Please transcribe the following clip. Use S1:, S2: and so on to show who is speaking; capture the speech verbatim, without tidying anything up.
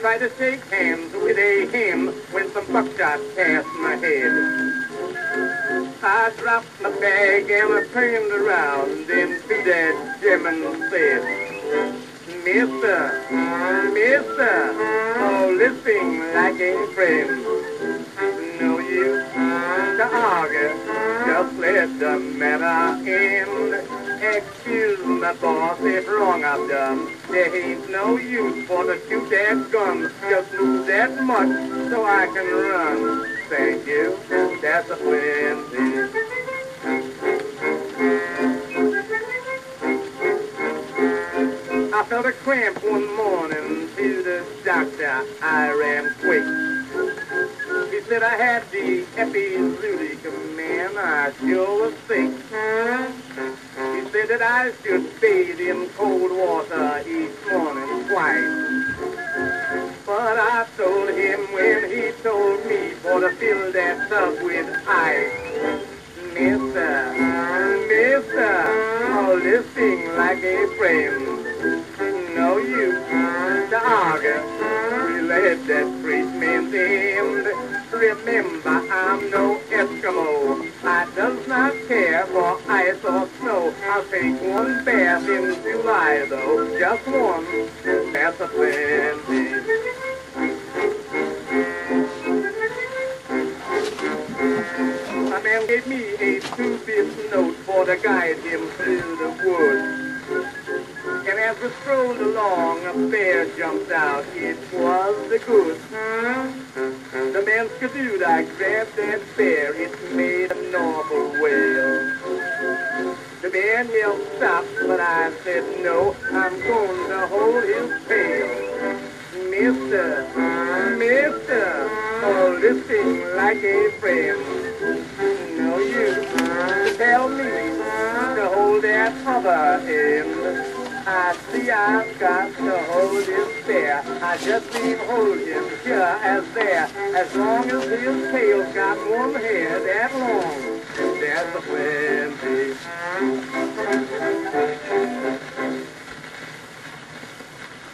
S1: tried to shake hands with a hen when some buckshot passed my head. I dropped my bag and I turned around, then to that German said, Mister, Mister, oh, listening like a friend. No use to argue, just let the matter end. Excuse my boss if wrong I've done. There ain't no use for to shoot that gun. Just move that much so I can run. Thank you, that's a plenty. I felt a cramp one morning. To the doctor I ran quick. He said I had the epizootic, man, I sure was sick. He said that I should bathe in cold water each morning twice. But I told him when he told me for to fill that tub with ice. Mister, Mister, oh, listening like a friend. No use to argue, we let that treatment end. Remember, I'm no Eskimo. I does not care for ice or snow. I'll take one bath in July, though. Just one, that's a plenty. A man gave me a two-bit note for to guide him through the woods. And as we strolled along, a bear jumped out. It was the goose. The man skidooed, I grabbed that bear. It made a normal wail. The bear yelled stop, but I said no. I'm going to hold his tail. Mister, Mister, oh, listening like a friend. No use to tell me to hold that other end. I see I've got to hold him there. I just leave hold him here as there. As long as his tail's got one hair that long, there's a plenty.